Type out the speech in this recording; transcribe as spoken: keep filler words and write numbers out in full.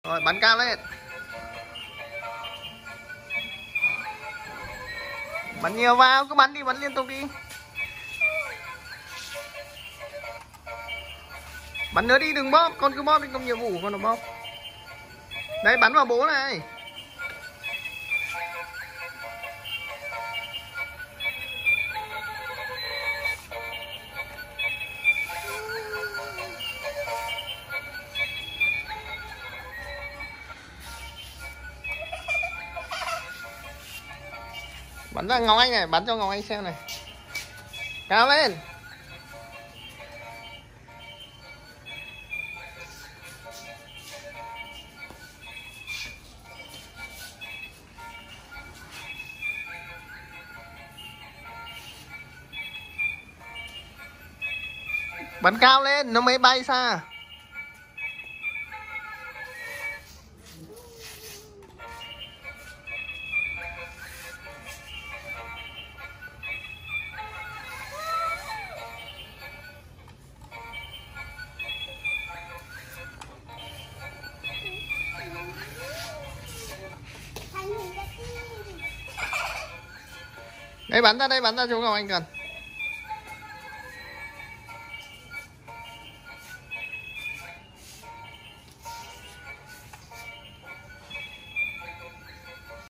Rồi bắn cao lên. Bắn nhiều vào, cứ bắn đi, bắn liên tục đi. Bắn nữa đi, đừng bóp, con cứ bóp đi, công nhiệm vụ của con nó bóp. Đấy, bắn vào bố này. Bắn ra Ngọc Anh này, bắn cho Ngọc Anh xem này. Cao lên. Bắn cao lên, nó mới bay xa. Đây bắn ra đây, bắn ra chỗ Ngọc Anh cần.